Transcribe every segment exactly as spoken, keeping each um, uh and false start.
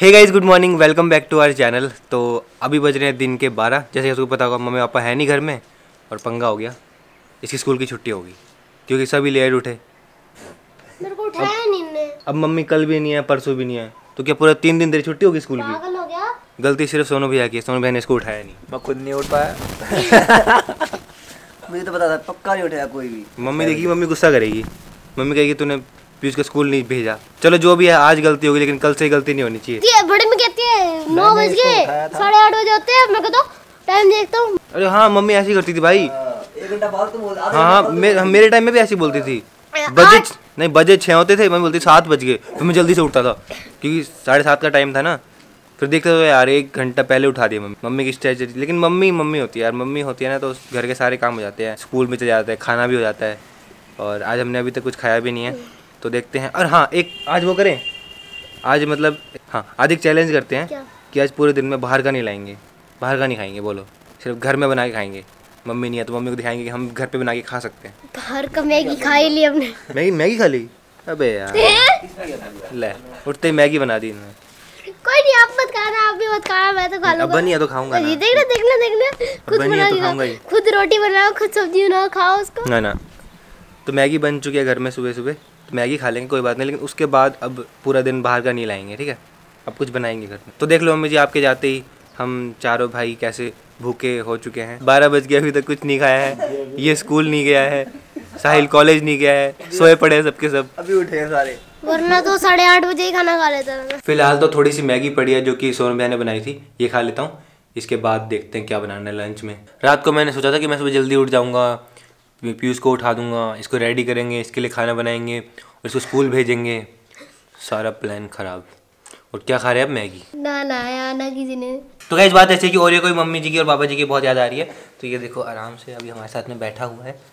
Hey guys, good morning, welcome back to our channel. तो अभी बज रहे हैं दिन के बारह। जैसे उसको पता होगा मम्मी पापा है नहीं घर में और पंगा हो गया, इसकी स्कूल की छुट्टी होगी क्योंकि सभी लेट उठे। मेरे को उठाया नहीं ने। अब मम्मी कल भी नहीं है, परसों भी नहीं है, तो क्या पूरा तीन दिन तेरी छुट्टी होगी स्कूल की? पागल हो गया? गलती सिर्फ सोनू भैया की है, सोनू भैया ने इसको उठाया नहीं। मैं खुद नहीं उठ पाया। मुझे तो पता था पक्का नहीं उठाया कोई भी। मम्मी देखी, मम्मी गुस्सा करेगी, मम्मी कहेगी तूने पीयूष को स्कूल नहीं भेजा। चलो जो भी है, आज गलती होगी लेकिन कल से गलती नहीं होनी चाहिए। बड़े में कहती है नौ बज गए, साढ़े आठ बजे होते हैं। मैं कहता टाइम देखता हूँ। अरे हाँ, मम्मी ऐसी करती थी भाई। एक घंटा बाद तुम बोल। हाँ हाँ, मे, मेरे टाइम में भी ऐसी बोलती थी। बजे नहीं, बजे छः होते थे, मम्मी बोलती सात बज गए, फिर मैं जल्दी से उठता था क्योंकि साढ़े सात का टाइम था ना। फिर देखते तो यार एक घंटा पहले उठा दिया मम्मी। मम्मी की स्ट्रेटजी, लेकिन मम्मी मम्मी होती है यार। मम्मी होती है ना तो घर के सारे काम हो जाते हैं, स्कूल में चले जाते हैं, खाना भी हो जाता है। और आज हमने अभी तक कुछ खाया भी नहीं है, तो देखते हैं। और हाँ, एक आज वो करें, आज मतलब हाँ आज एक चैलेंज करते हैं क्या? कि आज पूरे दिन में बाहर का नहीं लाएंगे, बाहर का नहीं खाएंगे, बोलो सिर्फ घर में बना के खाएंगे। मम्मी नहीं है तो मम्मी को दिखाएंगे कि हम घर पे बना के खा सकते हैं। बाहर का मैगी खा ही ली हमने। मैगी मैगी खा ली? अबे यार, ले उठते ही मैगी बना दी इन्होंने। कोई नहीं, आप मत खाना, आप भी मत खाना, मैं तो खा लूंगा। अब नहीं है तो खाऊंगा ना। देखना देखना देखना, खुद बना के खाओ, खुद रोटी बनाओ, खुद सब्जी बनाओ, खाओ उसको। ना ना, तो मैगी बन चुकी है घर में सुबह सुबह, तो मैगी खा लेंगे, कोई बात नहीं। लेकिन उसके बाद अब पूरा दिन बाहर का नहीं लाएंगे, ठीक है? अब कुछ बनाएंगे घर में। तो देख लो मम्मी जी, आपके जाते ही हम चारों भाई कैसे भूखे हो चुके हैं। बारह बज गए, अभी तक कुछ नहीं खाया है। ये स्कूल नहीं गया है, साहिल कॉलेज नहीं गया है, सोए पड़े हैं सबके सब। अभी उठे हैं सारे, वरना तो साढ़े आठ बजे ही खाना खा लेता था। फिलहाल तो थोड़ी सी मैगी पड़ी है जो कि सोनू भैया ने बनाई थी, ये खा लेता हूँ। इसके बाद देखते हैं क्या बनाना है लंच में। रात को मैंने सोचा था कि मैं सुबह जल्दी उठ जाऊँगा, पीयूष को उठा दूंगा, इसको रेडी करेंगे, इसके लिए खाना बनाएंगे और इसको स्कूल भेजेंगे। सारा प्लान खराब। और क्या खा रहे हैं अब? मैगी। ना ना यार, ना किसी ने। तो क्या इस बात ऐसी है कि और ये कोई मम्मी जी की और पापा जी की बहुत याद आ रही है। तो ये देखो आराम से अभी हमारे साथ में बैठा हुआ है,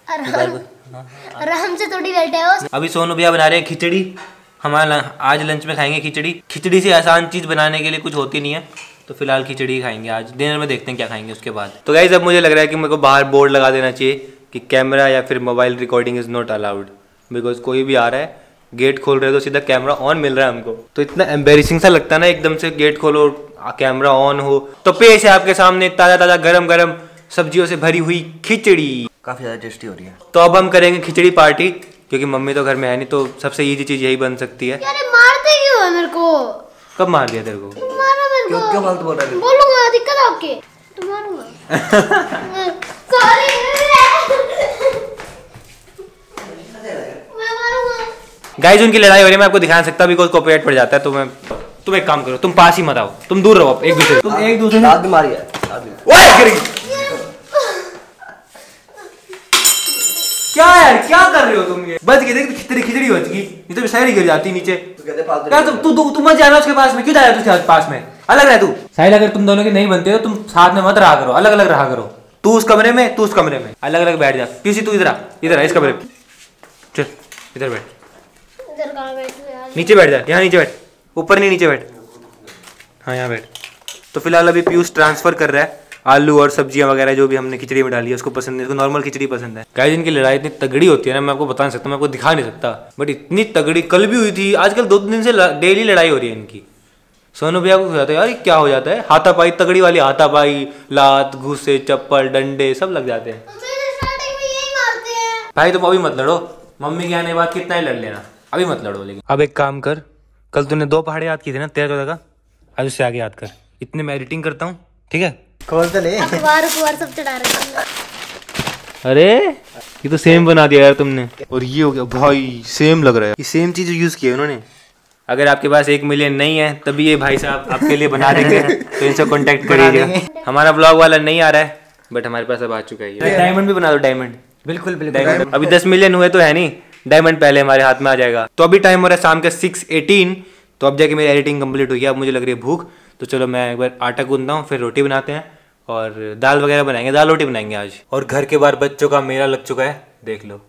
आराम से थोड़ी बैठा है वो। अभी सोनू भैया बना रहे हैं खिचड़ी। हमारा आज लंच में खाएंगे खिचड़ी। खिचड़ी से आसान चीज़ बनाने के लिए कुछ होती नहीं है, तो फिलहाल खिचड़ी खाएंगे आज। डिनर में देखते हैं क्या खाएंगे उसके बाद। तो गाइस, अब मुझे लग रहा है कि मेरे को बाहर बोर्ड लगा देना चाहिए कि कैमरा या फिर mobile recording is not allowed. Because कोई भी आ रहा है, गेट खोल रहे हो तो सीधा कैमरा ऑन मिल रहा है हमको। तो इतना एम्बेरसिंग सा लगता है ना, एकदम से गेट खोलो कैमरा ऑन हो। तो पेश है आपके सामने ताज़ा ताज़ा गरम गरम सब्जियों से भरी हुई खिचड़ी। काफी ज्यादा टेस्टी हो रही है। तो अब हम करेंगे खिचड़ी पार्टी, क्योंकि मम्मी तो घर में है नहीं, तो सबसे इजी चीज़ यही बन सकती है। यार मारते क्यों है मेरे को? कब मार दिया तेरे को? मारा मेरे क्यों को। क्यों फालतू बोल रहा है? बोलूंगा, दिक्कत है आपके तो मारूंगा। सॉरी, मैं मारूंगा। गाइस, उनकी लड़ाई हो रही है, मैं आपको दिखा नहीं सकता बिकॉज कॉपीराइट पड़ जाता है। तो मैं तुम एक काम करो, तुम पास ही मत आओ, तुम दूर रहो एक दूसरे। तुम एक दूसरे दांत भी मारी है। क्या यार, क्या कर रहे हो तुम? ये बच गई, देख तेरी खिचड़ी बच गई, नहीं तो सारी गिर जाती नीचे। यार तुम तू तू मत जाना उसके पास में। क्यों जा रहा है उसके पास में? अलग रह तू। साहिल, अगर तुम दोनों के नहीं बनते हो तुम साथ में मत रहा करो, अलग अलग रहा करो। तू उस कमरे में, तू उस कमरे में, अलग अलग बैठ जा। पीसी तू इधर आ, इधर आ इस कमरे में। चल इधर बैठ, इधर कहां बैठूं यार? नीचे बैठ जा, यहाँ नीचे बैठ, ऊपर नहीं नीचे बैठ। हाँ यहाँ बैठ। तो फिलहाल अभी पीयूष ट्रांसफर कर रहा है आलू और सब्जियां वगैरह जो भी हमने खिचड़ी में डाली है उसको पसंद है, इसको नॉर्मल खिचड़ी पसंद है। गाइस, इनकी लड़ाई इतनी तगड़ी होती है ना, मैं आपको बता नहीं सकता, मैं आपको दिखा नहीं सकता, बट इतनी तगड़ी कल भी हुई थी। आजकल दो दिन से डेली लड़ाई हो रही है इनकी। सोनू भैया को हो जाता है यार, क्या हो जाता है? हाथापाई, तगड़ी वाली हाथापाई, लात घूसे चप्पल डंडे सब लग जाते हैं। स्टार्टिंग में यही मारते हैं भाई तुम अभी मत लड़ो, मम्मी के आने के बाद कितना ही लड़ लेना, अभी मत लड़ो। लेकिन अब एक काम कर, कल तूने दो पहाड़े याद किए थे ना तेरह चौदह का, आज उससे आगे याद कर। इतने मैं एडिटिंग करता हूँ, ठीक है? खोल तो ले। अखबार अखबार सब चढ़ा रहे हैं। अरे ये तो सेम बना दिया यार तुमने। और ये हो गया भाई, सेम लग रहा है। ये सेम चीज यूज की है उन्होंने। अगर आपके पास एक मिलियन नहीं है तभी ये भाई साहब आपके लिए बना देंगे, तो इनसे कांटेक्ट करिएगा। हमारा ब्लॉग वाला नहीं आ रहा है, बट हमारे पास अब आ चुका है। डायमंड भी बना दो, डायमंड। बिल्कुल बिल्कुल। डायमंड अभी दस मिलियन हुए तो है नहीं, डायमंड पहले हमारे हाथ में आ जाएगा। तो अभी टाइम हो रहा है शाम के सिक्स एटीन। तो अब जाके मेरी एडिटिंग कंप्लीट हुई है, अब मुझे लग रही है भूख। तो चलो मैं एक बार आटा गूंदता हूँ, फिर रोटी बनाते हैं और दाल वगैरह बनाएंगे, दाल रोटी बनाएंगे आज। और घर के बाहर बच्चों का मेला लग चुका है, देख लो।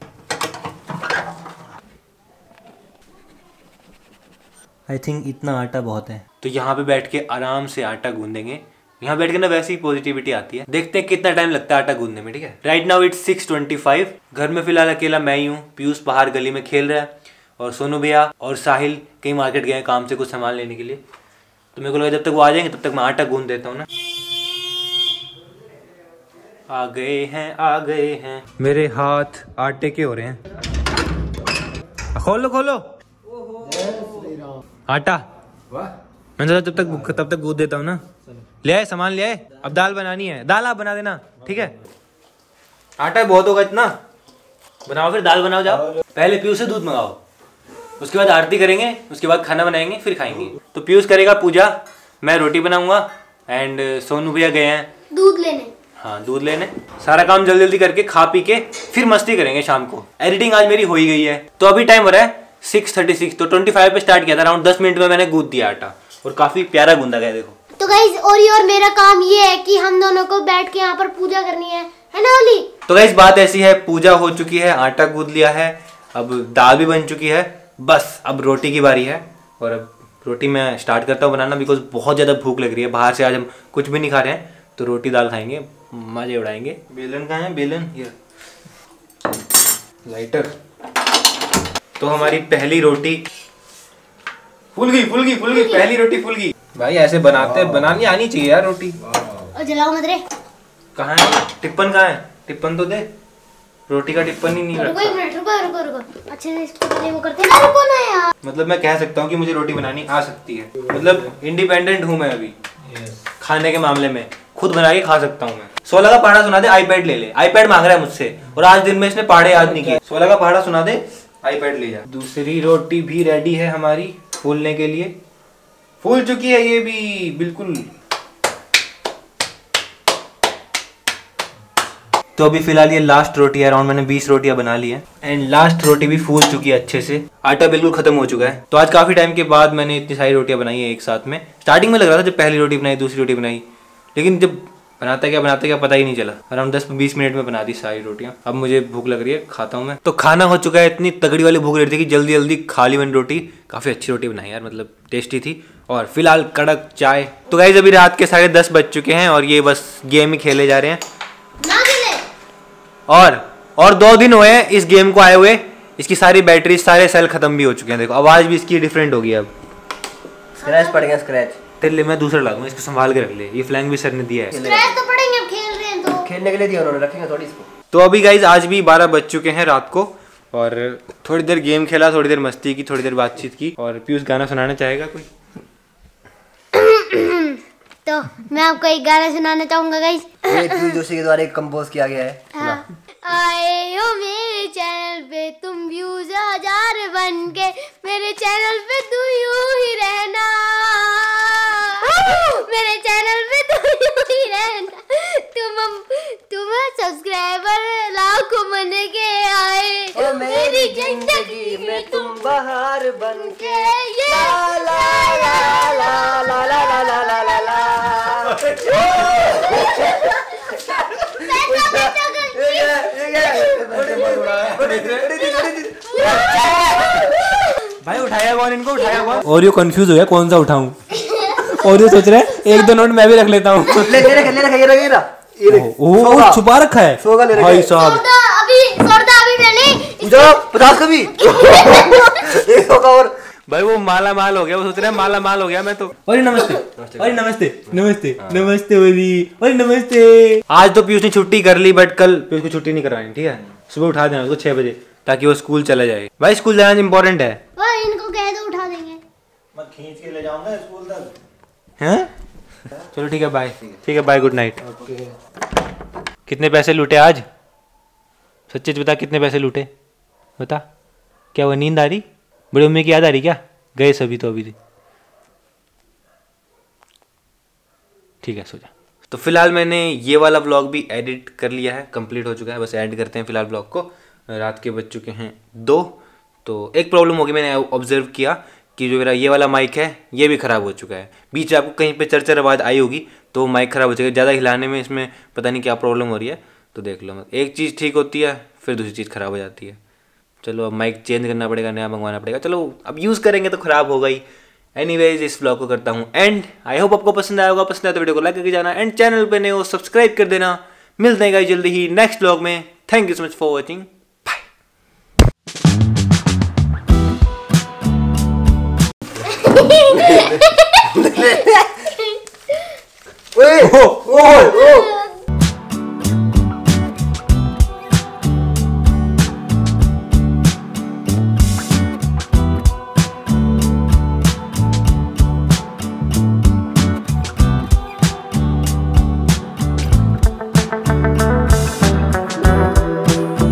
आई थिंक इतना आटा बहुत है। तो यहाँ पे बैठ के आराम से आटा गूंदेंगे। यहाँ बैठ के ना वैसे ही पॉजिटिविटी आती है। देखते हैं कितना टाइम लगता है आटा गूंदने में, ठीक है? Right now it's six twenty five. घर में फिलहाल अकेला मैं ही हूँ, पीयूष बाहर गली में खेल रहा है और सोनू भैया और साहिल कहीं मार्केट गए काम से कुछ सामान लेने के लिए। तो मेरे को लगा जब तक वो आ जाएंगे तब तक मैं आटा गूंद देता हूँ ना। आ गए हैं आ गए हैं, मेरे हाथ आटे के हो रहे हैं। खोलो खोलो आटा, मैं जब तक तब तक गूंद देता हूँ ना। ले आए सामान ले आए, अब दाल बनानी है, दाल आप बना देना ठीक है। आटा बहुत होगा इतना, बनाओ फिर दाल बनाओ जाओ। पहले पीयूष से दूध मंगाओ, उसके बाद आरती करेंगे, उसके बाद खाना बनाएंगे फिर खाएंगे। तो पीयूष करेगा पूजा, मैं रोटी बनाऊंगा एंड सोनू भैया गए हैं दूध लेने। हाँ दूध लेने। सारा काम जल्दी जल्दी करके खा पी के फिर मस्ती करेंगे शाम को। एडिटिंग आज मेरी हो ही गई है। तो अभी टाइम हो रहा है सिक्स थर्टी सिक्स, तो ट्वेंटी फाइव पे स्टार्ट किया था, अराउंड दस मिनट में मैंने गूंद दिया आटा और काफी प्यारा गूंदा गया देखो। तो गाइस ओरी और मेरा काम ये है कि हम दोनों को बैठ के यहाँ पर पूजा करनी है, है ना ओली? तो गाइस बात ऐसी है, पूजा हो चुकी है, आटा गूंद लिया है, अब दाल भी बन चुकी है, बस अब रोटी की बारी है। और अब रोटी मैं स्टार्ट करता हूँ बनाना, बिकॉज बहुत ज़्यादा भूख लग रही है। बाहर से आज हम कुछ भी नहीं खा रहे हैं, तो रोटी दाल खाएंगे, मजे उड़ाएंगे। बेलन कहाँ है? बेलन ये लाइटर। तो हमारी पहली रोटी फूल गई फूल गई फूल गई पहली रोटी फूल गई। भाई ऐसे बनाते बनानी आनी चाहिए यार रोटी। और जलाओ मत रे। कहाँ है टिप्पन? कहाँ है टिप्पन? तो दे, रोटी का टिप्पन ही नहीं रुको रखा। एक मिनट, रुको रुको रुको, अच्छे से इसको पहले वो करते हैं ना। रुको ना यार, मतलब मैं कह सकता हूँ कि मुझे रोटी बनानी आ सकती है, मतलब इंडिपेंडेंट हूँ मैं अभी। खाने के मामले में खुद बना के खा सकता हूँ मैं। सोलह का पहाड़ा सुना दे, आईपैड ले ले। आईपैड मांग रहा है मुझसे और आज दिन में इसने पहाड़े याद नहीं किए। सोलह का पहाड़ा सुना दे, आईपैड ले जा। दूसरी रोटी भी रेडी है हमारी फूलने के लिए, फूल चुकी है ये भी बिल्कुल। तो अभी फिलहाल ये लास्ट रोटी है, अराउंड मैंने बीस रोटियां बना ली है एंड लास्ट रोटी भी फूल चुकी है अच्छे से। आटा बिल्कुल खत्म हो चुका है। तो आज काफी टाइम के बाद मैंने इतनी सारी रोटियां बनाई है एक साथ में। स्टार्टिंग में लग रहा था जब पहली रोटी बनाई दूसरी रोटी बनाई, लेकिन जब बनाते क्या बनाते क्या पता ही नहीं चला। अराउंड दस बीस मिनट में बना दी सारी रोटियां। अब मुझे भूख लग रही है, खाता हूँ मैं। तो खाना हो चुका है, इतनी तगड़ी वाली भूख लग रही थी कि जल्दी जल्दी खा ली मैंने रोटी। काफी अच्छी रोटी बनाई यार, मतलब टेस्टी थी। और फिलहाल कड़क चाय। तो गाइस अभी रात के साढ़े दस बज चुके हैं और ये बस गेम ही खेले जा रहे हैं। ना खेले। और और दो दिन हुए हैं इस गेम को आए हुए, इसकी सारी बैटरी सारे सेल खत्म भी हो चुके हैं। देखो आवाज भी इसकी डिफरेंट होगी। अब स्क्रैच पड़ गया, स्क्रैच। तेरे लिए मैं दूसरा ला दूंगा, इसको संभाल के रख ले। ये फ्लैंग भी सर ने दिया है। स्क्रैच तो पड़ेंगे, अब खेल रहे हैं तो खेलने के लिए दिया उन्होंने, रखेंगे थोड़ी इसको। तो अभी गाइज आज भी बारह बज चुके हैं रात को और थोड़ी देर गेम खेला, थोड़ी देर मस्ती की, थोड़ी देर बातचीत की। और पीयूष गाना सुनाना चाहेगा कोई? तो मैं आपको एक गाना सुनाना चाहूंगा गाइस। ये पीयूष जोशी के द्वारा एक कंपोज किया गया है। हाँ। आए हो मेरे चैनल पे तुम व्यूज हजार बन के, मेरे चैनल पे तू यूं ही रहना, मेरे चैनल पे तू यूं ही रहना, तुम तुम सब्सक्राइबर लाखों बन के आए ओ मेरी जिंदगी में तुम बहार बन के। ला ला ला ला ला ला ला ला ला ला। भाई उठाया कौन इनको? उठाया कौन? और ये कंफ्यूज हो गया कौन सा उठाऊं। और ये सोच रहे हैं एक दो नोट मैं भी रख लेता हूँ। ले ले ले ले ये रहा ये रहा। ओह छुपा रखा है भाई साहब। अभी सोडा अभी मैंने जो पचास का भी एक सौ का। और भाई वो माला माल हो गया, वो सोच रहे हैं माला माल हो गया मैं तो। अरे नमस्ते अरे नमस्ते नमस्ते नमस्ते ओली अरे नमस्ते। आज तो पीयूष ने छुट्टी कर ली, बट कल पीयूष को छुट्टी नहीं करवानी, ठीक है? सुबह उठा देना उसको छह बजे ताकि वो स्कूल चला जाए। भाई स्कूल जाना इम्पोर्टेंट है। भाई इनको कह दो उठा देंगे। मैं खींच के ले जाऊंगा स्कूल तक। हैं? चलो ठीक है बाय। ठीक है बाय, गुड नाइट। कितने पैसे लूटे आज? सच्चे बता कितने पैसे लूटे बता। क्या वो नींद आ रही? बड़ी मम्मी की याद आ रही क्या? गए सभी तो अभी। ठीक है सो जा। तो फिलहाल मैंने ये वाला व्लॉग भी एडिट कर लिया है, कंप्लीट हो चुका है। बस ऐड करते हैं फिलहाल व्लॉग को। रात के बज चुके हैं दो। तो एक प्रॉब्लम होगी, मैंने ऑब्जर्व किया कि जो मेरा ये वाला माइक है ये भी ख़राब हो चुका है। बीच आपको कहीं पे चरचर आवाज़ आई होगी तो माइक ख़राब हो जाएगा। ज़्यादा हिलाने में इसमें पता नहीं क्या प्रॉब्लम हो रही है, तो देख लो। मत एक चीज़ ठीक होती है फिर दूसरी चीज़ ख़राब हो जाती है। चलो अब माइक चेंज करना पड़ेगा, नया मंगवाना पड़ेगा। चलो अब यूज़ करेंगे तो ख़राब होगा ही। एनीवेज इस व्लॉग को करता हूँ एंड। आई होप आपको पसंद आया होगा। पसंद आया तो वीडियो को लाइक करके जाना एंड चैनल पे नए हो सब्सक्राइब कर देना। मिलते हैं गाइस जल्दी ही नेक्स्ट व्लॉग में। Thank you so much for watching. Bye. ओए, ओ, ओ, ओ,